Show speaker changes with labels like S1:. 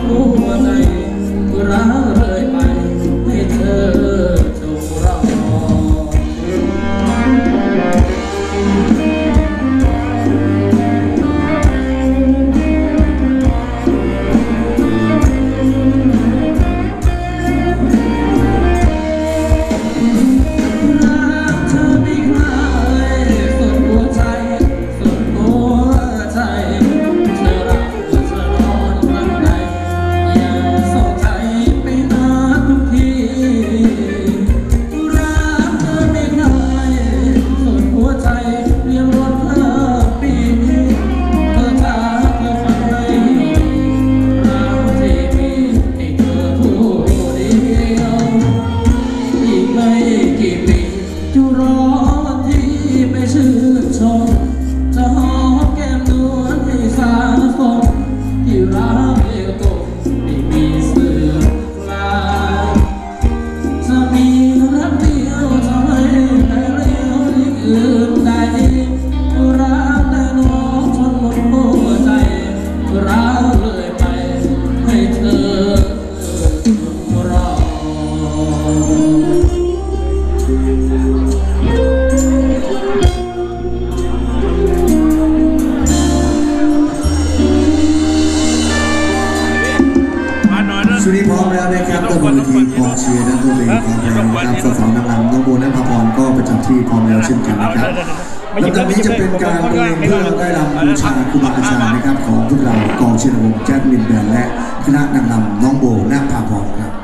S1: ช่วงนี้พร้อมแล้วนะครับก็บนเวทีกองเชียร์และตัวเองพร้อมแล้วนะครับสาวๆนางรำน้องโบนภพรก็ประจำที่พร้อมแล้วเช่นกันนะครับลำดับนี้จะเป็นการบรรเลงเพื่อได้รำบูชาครูบาอาจารย์นะครับของพวกเรากองเชียร์วงแจ๊สมินแบนด์และคณะนางรำน้องโบนภพรครับ